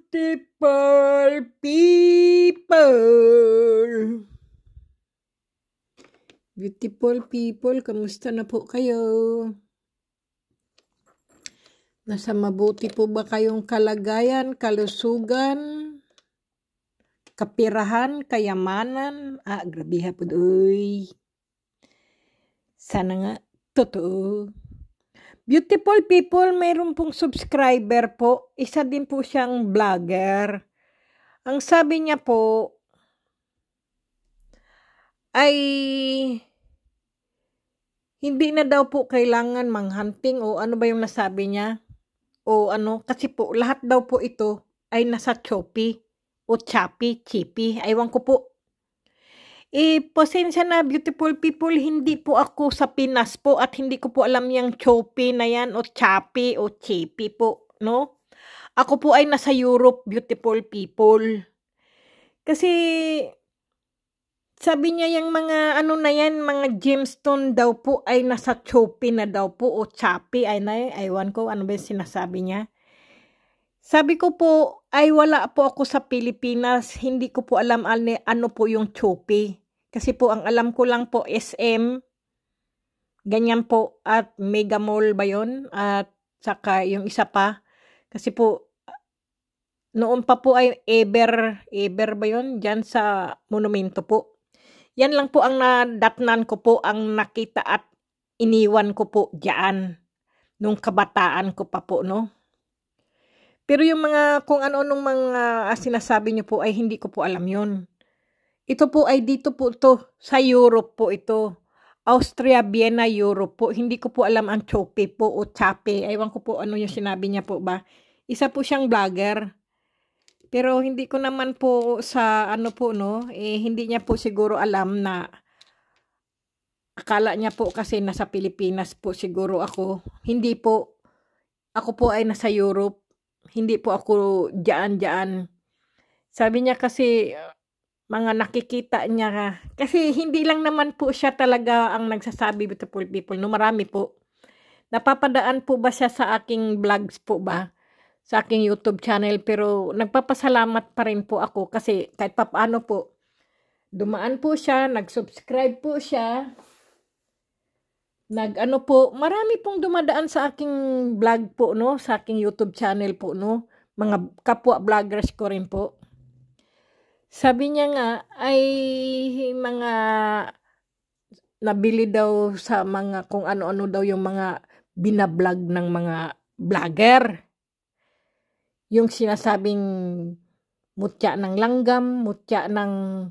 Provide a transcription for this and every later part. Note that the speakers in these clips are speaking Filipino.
Beautiful people! Beautiful people, kamusta na po kayo? Nasa mabuti po ba kayong kalagayan, kalusugan, kapirahan, kayamanan? Grabe po doy. Sana nga, totoo. Beautiful people, mayroon pong subscriber po. Isa din po siyang vlogger. Ang sabi niya po, ay hindi na daw po kailangan manghunting o ano ba yung nasabi niya? O ano, kasi po lahat daw po ito ay nasa Shopee o Chippy. Aywan ko po. Pasensya na beautiful people, hindi po ako sa Pinas po at hindi ko po alam yung Shopee na yan o Chippy o Chippy po, no? Ako po ay nasa Europe, beautiful people. Kasi sabi niya yung mga ano na yan, mga gemstone daw po ay nasa Shopee na daw po o Chippy. Aywan ko ano ba yung sinasabi niya. Sabi ko po ay wala po ako sa Pilipinas. Hindi ko po alam ano po yung Shopee. Kasi po ang alam ko lang po SM. Ganyan po at Mega Mall ba yun? At saka yung isa pa. Kasi po noon pa po ay Ever ba yun? Diyan sa monumento po. Yan lang po ang nadatnan ko po, ang nakita at iniwan ko po diyan nung kabataan ko pa po, no? Pero yung mga kung ano-anong mga sinasabi niyo po ay hindi ko po alam yun. Ito po ay dito po to sa Europe po ito. Austria, Vienna, Europe po. Hindi ko po alam ang Shopee po o Chippy. Ewan ko po ano yung sinabi niya po ba. Isa po siyang vlogger. Pero hindi ko naman po sa ano po no, hindi niya po siguro alam na akala niya po kasi nasa Pilipinas po siguro ako. Hindi po. Ako po ay nasa Europe. Hindi po ako diyan. Sabi niya kasi mga nakikita niya. Kasi hindi lang naman po siya talaga ang nagsasabi, beautiful people. No, marami po. Napapadaan po ba siya sa aking vlogs po ba? Sa aking YouTube channel. Pero nagpapasalamat pa rin po ako. Kasi kahit papaano po, dumaan po siya, nag-subscribe po siya. Nag-ano po, marami pong dumadaan sa aking vlog po, no? Sa aking YouTube channel po, no? Mga kapwa vloggers ko rin po. Sabi niya nga ay mga nabili daw sa mga kung ano-ano daw yung mga binablog ng mga vlogger. Yung sinasabing mutya ng langgam, mutya ng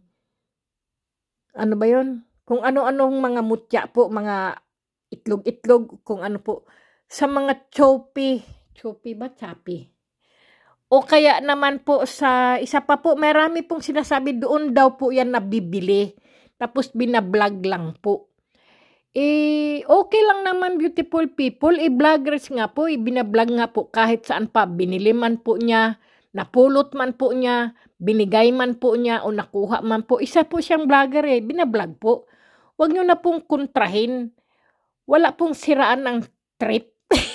ano ba yun? Kung ano-anong mga mutya po, mga itlog-itlog, kung ano po. Sa mga Shopee ba? Chippy. O kaya naman po sa isa pa po, marami pong sinasabi doon daw po yan nabibili. Tapos binablog lang po. Okay lang naman beautiful people. Vloggers nga po, binablog nga po kahit saan pa. Binili man po niya, napulot man po niya, binigay man po niya o nakuha man po. Isa po siyang vlogger binablog po. Huwag nyo na pong kontrahin. Wala pong siraan ng trip.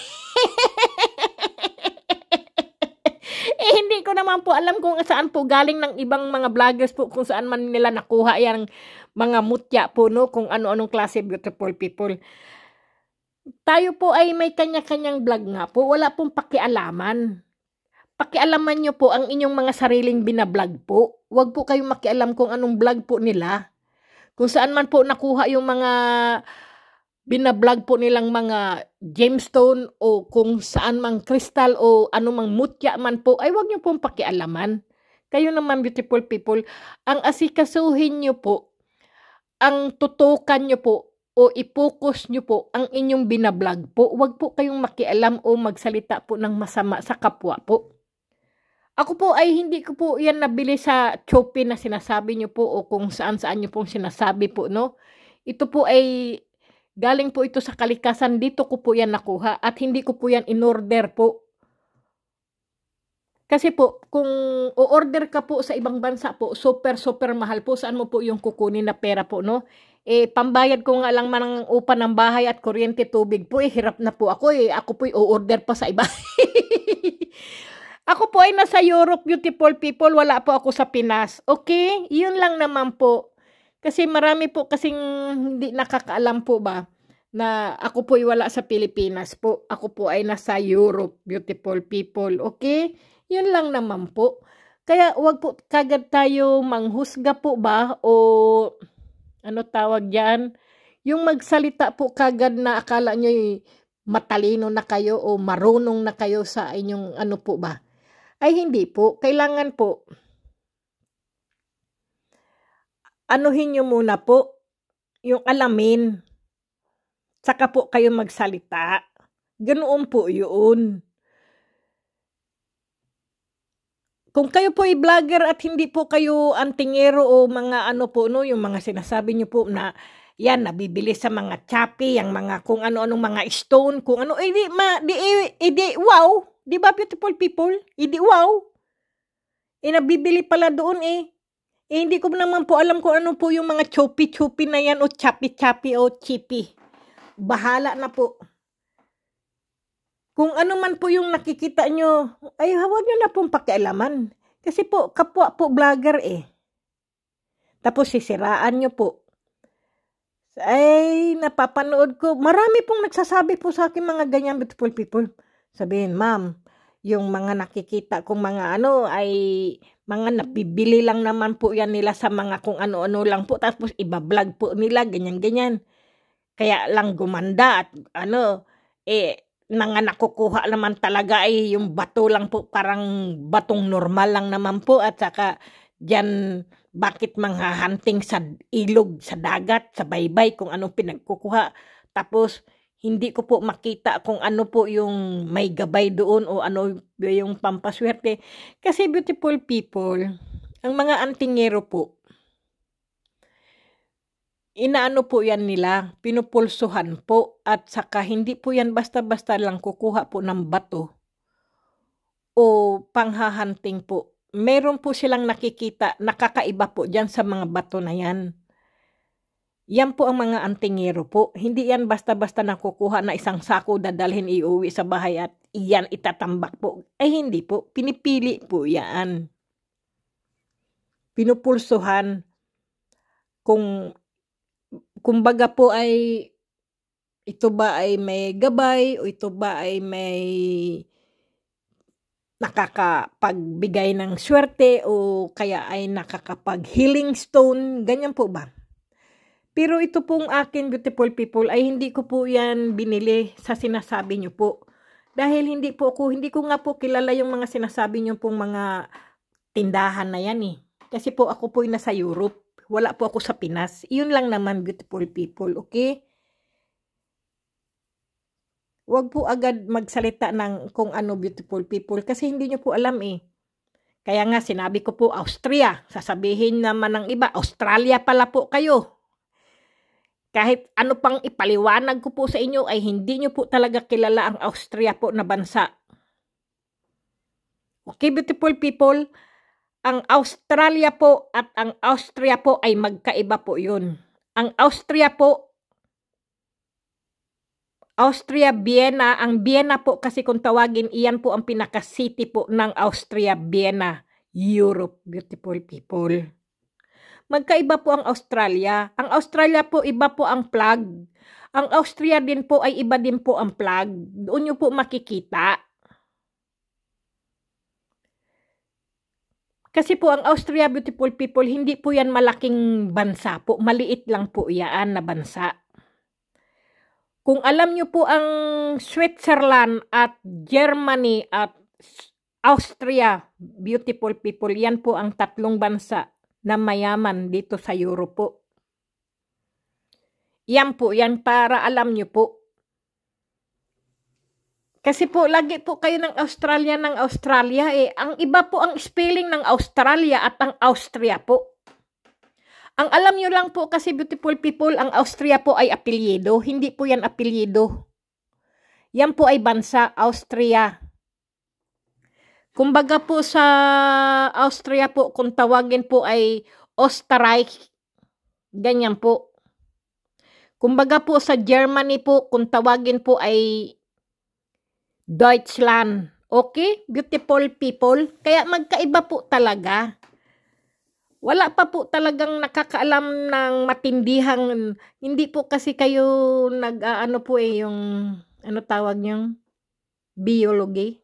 Hindi ko naman po alam kung saan po galing ng ibang mga vloggers po, kung saan man nila nakuha yung mga mutya po, no? Kung ano-anong klase beautiful people. Tayo po ay may kanya-kanyang vlog nga po. Wala pong pakialaman. Pakialaman nyo po ang inyong mga sariling binablog po. Huwag po kayong makialam kung anong vlog po nila. Kung saan man po nakuha yung mga binablog po nilang mga gemstone o kung saan mang kristal o anumang mutya man po, ay wag niyo pong pakialaman. Kayo naman beautiful people, ang asikasuhin niyo po, ang tutukan niyo po o ipokus niyo po ang inyong binablog po. Wag po kayong makialam o magsalita po ng masama sa kapwa po. Ako po ay hindi ko po yan nabili sa Shopee na sinasabi niyo po o kung saan-saan niyo pong sinasabi po, no? Ito po ay galing po ito sa kalikasan, dito ko po yan nakuha at hindi ko po yan in-order po. Kasi po, kung o-order ka po sa ibang bansa po, super mahal po. Saan mo po yung kukunin na pera po, no? Pambayad ko nga lang man ng upa ng bahay at kuryente, tubig po, hirap na po ako. Ako po o-order pa sa iba. Ako po ay nasa Europe, beautiful people. Wala po ako sa Pinas. Okay? Yun lang naman po. Kasi marami po kasing hindi nakakaalam po ba na ako po ay wala sa Pilipinas po. Ako po ay nasa Europe, beautiful people. Okay? Yun lang naman po. Kaya wag po kagad tayo manghusga po ba o ano tawag diyan? Yung magsalita po kagad na akala nyo matalino na kayo o marunong na kayo sa inyong ano po ba? Ay hindi po. Kailangan po anuhin nyo muna po yung alamin. Saka po kayo magsalita. Ganoon po yun. Kung kayo po ay vlogger at hindi po kayo antingero o mga ano po no, yung mga sinasabi nyo po na yan, nabibili sa mga Shopee, yung mga kung ano-anong mga stone, kung ano, wow, di ba beautiful people? Wow. Nabibili pala doon hindi ko naman po alam kung ano po yung mga choppy na yan o choppy o chippy. Bahala na po. Kung ano man po yung nakikita nyo, ay huwag nyo na pong pakialaman. Kasi po, kapwa po vlogger Tapos sisiraan nyo po. Ay, napapanood ko. Marami pong nagsasabi po sa akin mga ganyan beautiful people. Sabihin, ma'am, yung mga nakikita kong mga ano ay mga napibili lang naman po yan nila sa mga kung ano-ano lang po. Tapos iba-vlog po nila, ganyan-ganyan. Kaya lang gumanda at ano, mga nakukuha naman talaga ay yung bato lang po, parang batong normal lang naman po at saka dyan bakit hunting sa ilog, sa dagat, sa baybay kung anong pinagkukuha. Tapos hindi ko po makita kung ano po yung may gabay doon o ano yung pampaswerte. Kasi beautiful people, ang mga antingero po, inaano po yan nila, pinupulsuhan po at saka hindi po yan basta-basta lang kukuha po ng bato o panghahanting po. Meron po silang nakikita, nakakaiba po dyan sa mga bato na yan. Yan po ang mga antingero po. Hindi yan basta-basta nakukuha na isang sako dadalhin iuwi sa bahay at iyan itatambak po. Ay hindi po, pinipili po yan. Pinupulsuhan kung kumbaga po ay ito ba ay may gabay o ito ba ay may nakakapagbigay ng swerte o kaya ay nakakapag-healing stone, ganyan po ba? Pero ito pong akin beautiful people ay hindi ko po yan binili sa sinasabi nyo po. Dahil hindi ko nga po kilala yung mga sinasabi nyo pong mga tindahan na yan Kasi po ako po nasa Europe. Wala po ako sa Pinas. Iyon lang naman beautiful people, okay? Huwag po agad magsalita ng kung ano beautiful people kasi hindi nyo po alam Kaya nga sinabi ko po Austria. Sasabihin naman ng iba, Australia pala po kayo. Kahit ano pang ipaliwanag ko po sa inyo ay hindi nyo po talaga kilala ang Austria po na bansa. Okay beautiful people? Ang Australia po at ang Austria po ay magkaiba po yun. Ang Austria po, Austria, Vienna. Ang Vienna po kasi kung tawagin, iyan po ang pinaka-city po ng Austria, Vienna, Europe, beautiful people. Magkaiba po ang Australia. Ang Australia po, iba po ang flag. Ang Austria din po ay iba din po ang flag. Doon nyo po makikita. Kasi po ang Austria, beautiful people, hindi po yan malaking bansa po. Maliit lang po yan na bansa. Kung alam nyo po ang Switzerland at Germany at Austria, beautiful people, yan po ang tatlong bansa na mayaman dito sa Europe po. Yan po, yan para alam nyo po. Kasi po, lagi po kayo ng Australia. Ang iba po ang spelling ng Australia at ang Austria po. Ang alam nyo lang po kasi beautiful people, ang Austria po ay apelyido. Hindi po yan apelyido. Yan po ay bansa, Austria. Kumbaga po sa Austria po, kung tawagin po ay Österreich. Ganyan po. Kumbaga po sa Germany po, kung tawagin po ay Deutschland Okay, beautiful people. Kaya magkaiba po talaga. Wala pa po talagang nakakaalam ng matindihang, hindi po kasi kayo ano po yung, ano tawag niyang, biology.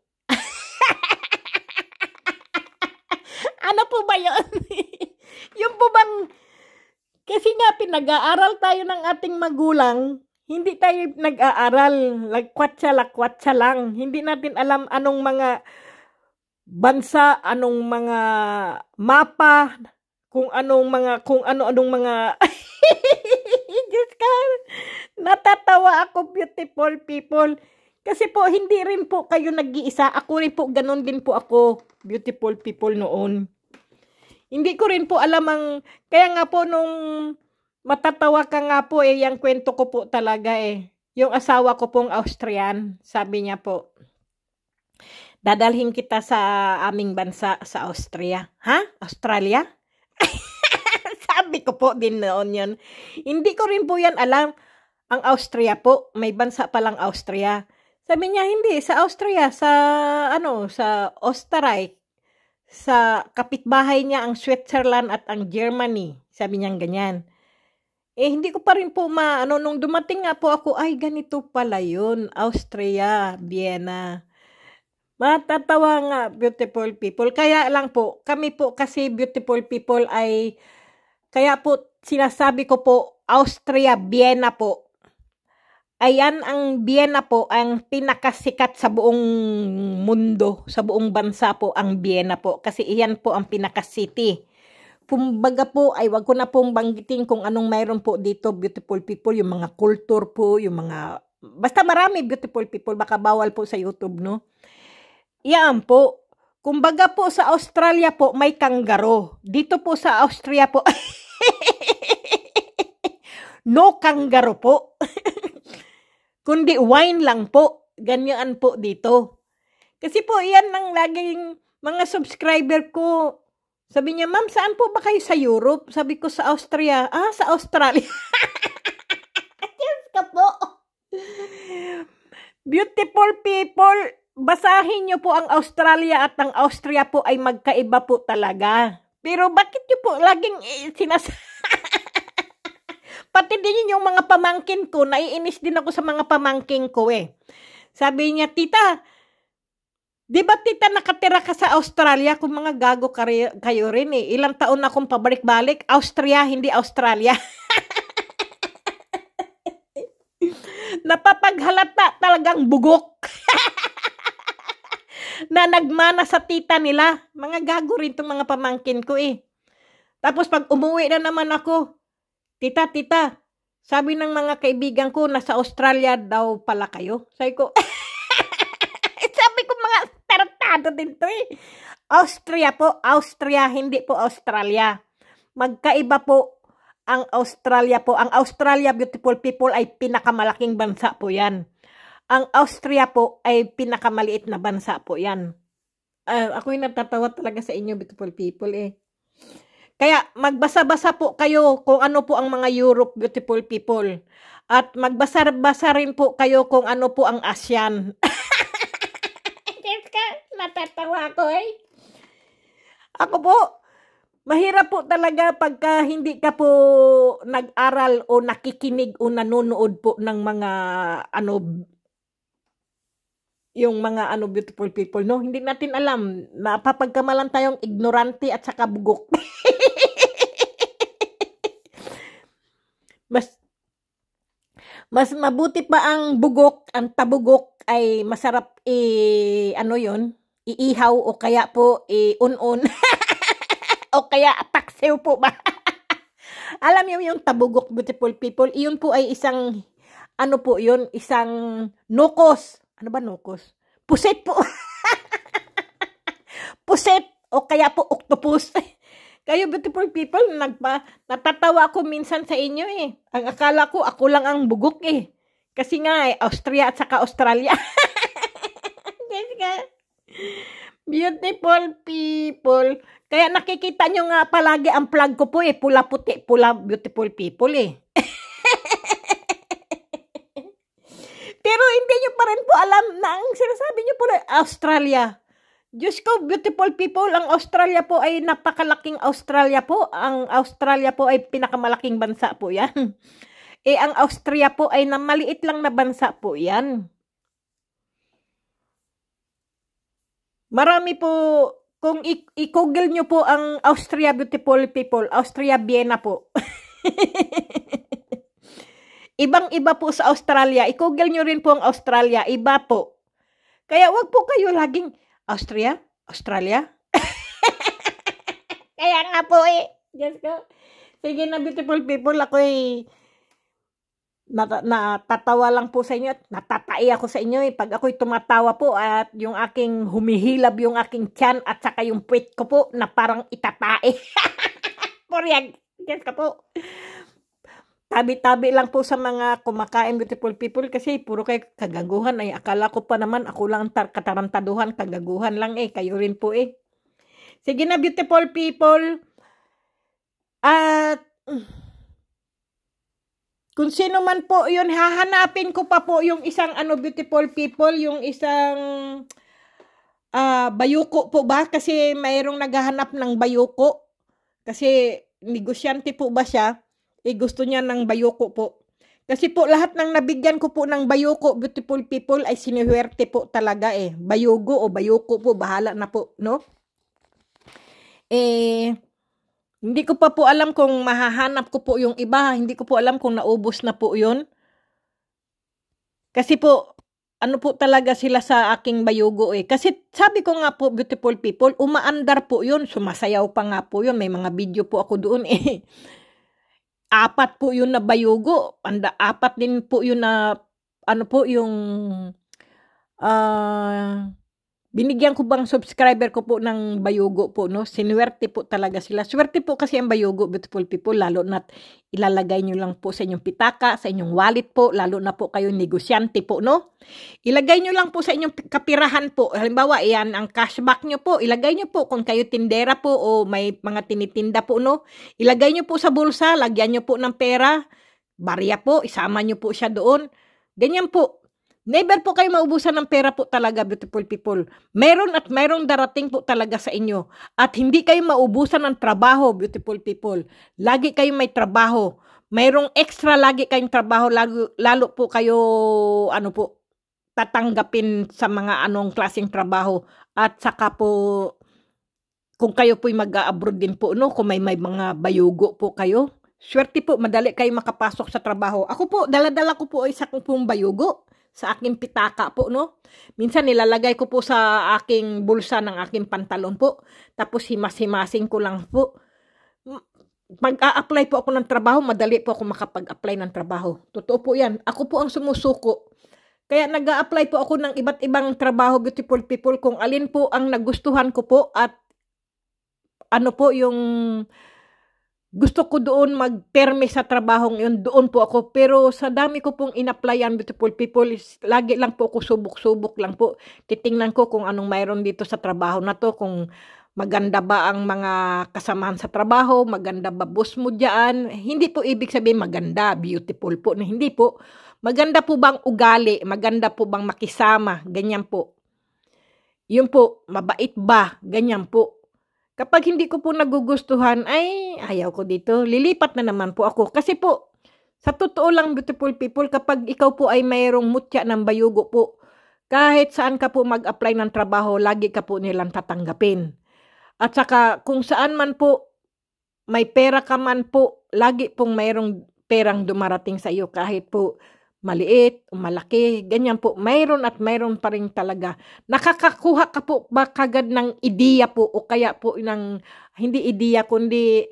Ano po ba yun? Yung po bang, kasi nga pinag-aaral tayo ng ating magulang, hindi tayo nag-aaral, lakwatsa lang. Hindi natin alam anong mga bansa, anong mga mapa, kung ano-anong mga Diyos ka, natatawa ako, beautiful people. Kasi po, hindi rin po kayo nag-iisa. Ako rin po, ganun din po ako, beautiful people noon. Hindi ko rin po alam kaya nga po nung matatawa ka nga po yung kwento ko po talaga Yung asawa ko pong Austrian, sabi niya po, dadalhin kita sa aming bansa sa Austria. Ha? Australia? Sabi ko po din noon yun. Hindi ko rin po yan alam. Ang Austria po, may bansa palang Austria. Sabi niya, hindi, sa Austria, sa Österreich. Sa kapitbahay niya ang Switzerland at ang Germany. Sabi niya ganyan. Hindi ko pa rin po nung dumating nga po ako, ay ganito pala yun. Austria, Vienna. Matatawa nga, beautiful people. Kaya lang po, kami po kasi beautiful people kaya po sinasabi ko po, Austria, Vienna po. Ayan, ang Vienna po, ang pinakasikat sa buong mundo, sa buong bansa po, ang Vienna po. Kasi iyan po ang pinaka-city. Kumbaga po, ay wag ko na pong banggitin kung anong mayroon po dito, beautiful people, yung mga culture po, yung mga, basta marami beautiful people, baka bawal po sa YouTube, no? Iyan po. Kumbaga po sa Australia po, may kangaroo. Dito po sa Austria po, no kangaroo po. Kundi wine lang po. Ganyan po dito. Kasi po, yan ang laging mga subscriber ko. Sabi niya, ma'am, saan po ba kayo sa Europe? Sabi ko, sa Austria. Ah, sa Australia. Yes ka po. Beautiful people, basahin niyo po ang Australia at ang Austria po ay magkaiba po talaga. Pero bakit niyo po laging Pati din yung mga pamangkin ko, naiinis din ako sa mga pamangkin ko Sabi niya, tita, di ba tita nakatira ka sa Australia? Kung mga gago kayo rin Ilang taon na akong pabalik-balik. Austria, hindi Australia. Napapaghalata talagang bugok. Na nagmana sa tita nila. Mga gago rin itong mga pamangkin ko Tapos pag umuwi na naman ako, Tita, sabi ng mga kaibigan ko, nasa Australia daw pala kayo. Sabi ko, sabi ko mga tarantado din to Austria po, Austria, hindi po Australia. Magkaiba po ang Australia po. Ang Australia, beautiful people, ay pinakamalaking bansa po yan. Ang Austria po ay pinakamaliit na bansa po yan. Ako yung natatawa talaga sa inyo, beautiful people Kaya magbasa-basa po kayo kung ano po ang mga Europe, beautiful people. At magbasa-basa rin po kayo kung ano po ang ASEAN. Natatawa ko Ako po, mahirap po talaga pagka hindi ka po nag-aral o nakikinig o nanonood po ng mga yung mga beautiful people, no? Hindi natin alam. Napapagkamalan tayong ignorante at saka bugok. Mas mabuti pa ang bugok, ang tabugok ay masarap iihaw o kaya po un-un. O kaya paksiw po ba? Alam niyo yung tabugok, beautiful people, iyon po ay isang isang nukos. Ano ba nukos? Puset po. Puset o kaya po octopus. Kayo beautiful people, natatawa ako minsan sa inyo Ang akala ko, ako lang ang bugok Kasi nga Austria at saka Australia. Beautiful people. Kaya nakikita nyo nga palagi ang plug ko po pula puti, pula beautiful people Pero hindi nyo pa rin po alam na ang sinasabi nyo po na Australia. Diyos ko, beautiful people, ang Australia po ay napakalaking Australia po. Ang Australia po ay pinakamalaking bansa po yan. Ang Austria po ay maliit lang na bansa po yan. Marami po, kung i-google nyo po ang Austria, beautiful people, Austria, Vienna po. Ibang-iba po sa Australia. I-google nyo rin po ang Australia. Iba po. Kaya wag po kayo laging Austria, Australia. Kaya nga po Diyos ko. Sige na, beautiful people. Ako natatawa lang po sa inyo at natatai ako sa inyo pag ako'y tumatawa po at yung aking humihilab yung aking tiyan at saka yung puwit ko po na parang itatae. Poryag. Diyos ko po. Tabi-tabi lang po sa mga kumakain, beautiful people, kasi puro kayo kagaguhan. Ay, akala ko pa naman, ako lang katarantaduhan, kagaguhan lang kayo rin po Sige na, beautiful people. At, kung sino man po yun, hahanapin ko pa po yung isang, beautiful people, yung isang, bayuko po ba? Kasi mayroong naghahanap ng bayuko. Kasi, negosyante po ba siya? Gusto niya ng bayuko po. Kasi po lahat ng nabigyan ko po ng bayuko, beautiful people, ay sinuwerte po talaga Bayugo o bayuko po, bahala na po, no? Hindi ko pa po alam kung mahahanap ko po yung iba. Hindi ko po alam kung naubos na po yun. Kasi po, ano po talaga sila sa aking bayugo Kasi sabi ko nga po, beautiful people, umaandar po yun. Sumasayaw pa nga po yun. May mga video po ako doon Apat po yun na bayugo. Apat din po yun na, yung, binigyan ko bang subscriber ko po ng bayugo po, no? Sinuwerte po talaga sila. Swerte po kasi ang bayugo, beautiful people, lalo na't ilalagay nyo lang po sa inyong pitaka, sa inyong wallet po, lalo na po kayo negosyante po, no? Ilagay nyo lang po sa inyong kapirahan po. Halimbawa, yan ang cashback nyo po. Ilagay nyo po kung kayo tindera po o may mga tinitinda po, no? Ilagay nyo po sa bulsa, lagyan nyo po ng pera, barya po, isama nyo po siya doon. Ganyan po. Never po kayo maubusan ng pera po talaga, beautiful people. Meron at mayroong darating po talaga sa inyo. At hindi kayo maubusan ng trabaho, beautiful people. Lagi kayo may trabaho. Mayroong extra lagi kayong trabaho, lalo po kayo, tatanggapin sa mga anong klaseng trabaho. At saka po, kung kayo po'y mag-abroad din po, no? Kung may mga bayugo po kayo. Swerte po, madali kayo makapasok sa trabaho. Ako po, dala-dala ko po isa kong bayugo sa aking pitaka po, no? Minsan nilalagay ko po sa aking bulsa ng aking pantalon po. Tapos himas-himasing ko lang po. Mag-a-apply po ako ng trabaho, madali po ako makapag-apply ng trabaho. Totoo po yan. Ako po ang sumusuko. Kaya nag-a-apply po ako ng iba't ibang trabaho, beautiful people, kung alin po ang nagustuhan ko po at yung gusto ko doon magperme sa trabahong yun, doon po ako. Pero sa dami ko pong in-applyan, beautiful people, lagi lang po ako subok-subok lang po. Titingnan ko kung anong mayroon dito sa trabaho na to, kung maganda ba ang mga kasamahan sa trabaho, maganda ba boss mo dyan. Hindi po ibig sabihin maganda, beautiful po. Hindi po. Maganda po bang ugali, maganda po bang makisama, ganyan po. Yun po, mabait ba, ganyan po. Kapag hindi ko po nagugustuhan, ay ayaw ko dito. Lilipat na naman po ako. Kasi po, sa totoo lang, beautiful people, kapag ikaw po ay mayroong mutya ng bayugo po, kahit saan ka po mag-apply ng trabaho, lagi ka po nilang tatanggapin. At saka, kung saan man po, may pera ka man po, lagi pong mayroong perang dumarating sa iyo, kahit po maliit o malaki, ganyan po. Mayroon at mayroon pa rin talaga. Nakakakuha ka po ba kagad ng ideya po o kaya po ng, hindi ideya kundi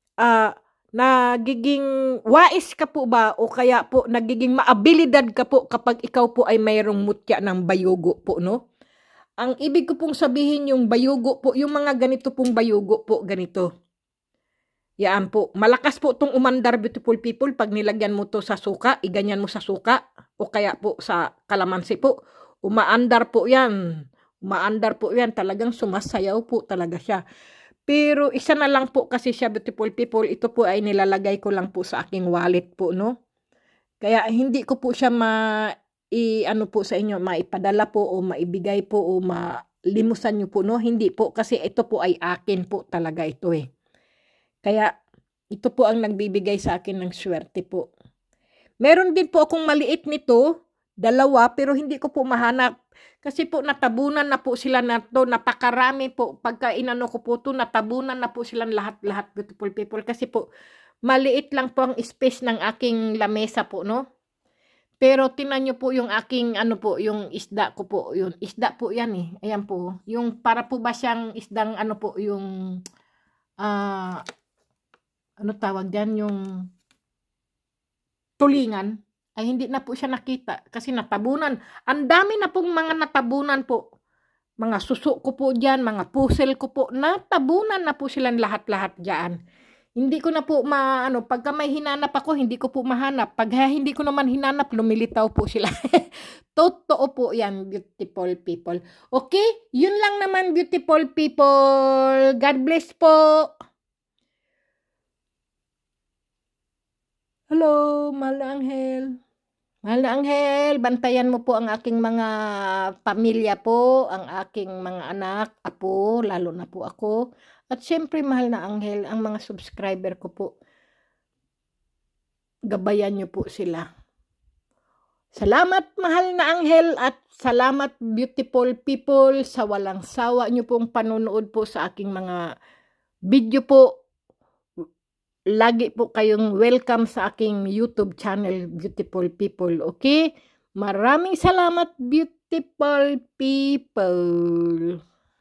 nagiging wais ka po ba o kaya po nagiging maabilidad ka po kapag ikaw po ay mayroong mutya ng bayugo po, no? Ang ibig ko pong sabihin yung bayugo po, yung mga ganito pong bayugo po, ganito. Yan po. Malakas po itong umandar, beautiful people, pag nilagyan mo to sa suka, iganyan mo sa suka, o kaya po sa kalamansi po. Umaandar po yan. Umaandar po yan. Talagang sumasayaw po talaga siya. Pero isa na lang po kasi siya, beautiful people. Ito po ay nilalagay ko lang po sa aking wallet po, no? Kaya hindi ko po siya ano po sa inyo, maipadala po o maibigay po o malimusan nyo po, no? Hindi po, kasi ito po ay akin po talaga ito eh. Kaya, ito po ang nagbibigay sa akin ng swerte po. Meron din po akong maliit nito, 2, pero hindi ko po mahanap. Kasi po natabunan na po sila na to, napakarami po. Pagka inano ko po to, natabunan na po silang lahat-lahat, beautiful people. Kasi po, maliit lang po ang space ng aking lamesa po, no? Pero tinan nyo po yung aking, ano po, yung isda ko po. Yung isda po yan eh. Ayan po. Yung para po ba siyang isdang, ano po, yung, ano tawag dyan, yung tulingan. Ay hindi na po siya nakita. Kasi natabunan. Ang dami na pong mga natabunan po. Mga suso ko po dyan, mga puzzle ko po. Natabunan na po silang lahat-lahat dyan. Hindi ko na po pagka may hinanap ako, hindi ko po mahanap. Pag hindi ko naman hinanap, lumilitaw po sila. Totoo po yan, beautiful people. Okay? Yun lang naman, beautiful people. God bless po. Hello, mahal na Anghel. Mahal na Anghel, bantayan mo po ang aking mga pamilya po, ang aking mga anak, apo, lalo na po ako. At syempre, mahal na Anghel, ang mga subscriber ko po. Gabayan niyo po sila. Salamat, mahal na Anghel, at salamat, beautiful people, sa walang sawa niyo pong panonood po sa aking mga video po. Lagi po kayong welcome sa aking YouTube channel, beautiful people, okay? Maraming salamat, beautiful people.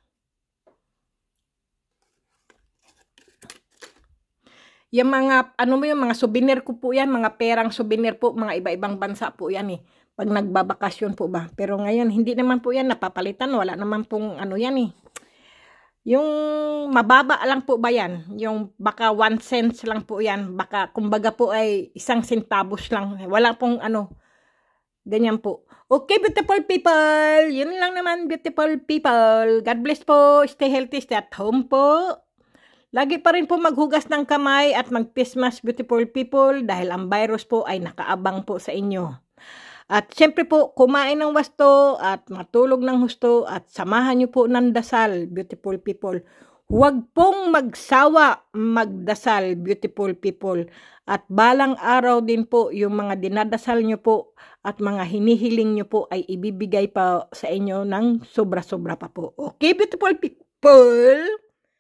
Yung mga, yung mga souvenir ko po yan, mga perang souvenir po, mga iba-ibang bansa po yan eh. Pag nagbabakasyon po ba. Pero ngayon, hindi naman po yan napapalitan, wala naman pong yan eh. Yung mababa lang po ba yan? Yung baka 1 cents lang po yan. Baka kumbaga po ay 1 centavos lang. Wala pong ganyan po. Okay, beautiful people. Yun lang naman, beautiful people. God bless po. Stay healthy, stay at home po. Lagi pa rin po maghugas ng kamay at mag-face mask, beautiful people, dahil ang virus po ay nakaabang po sa inyo. At syempre po, kumain ng wasto at matulog ng husto at samahan niyo po ng dasal, beautiful people. Huwag pong magsawa magdasal, beautiful people. At balang araw din po, yung mga dinadasal niyo po at mga hinihiling niyo po ay ibibigay pa sa inyo ng sobra-sobra pa po. Okay, beautiful people?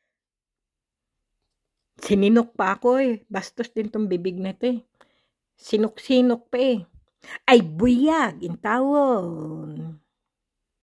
Sininok pa ako eh. Bastos din tong bibig na ito eh. Sinok-sinok pa eh. Ay buyag, in tawon.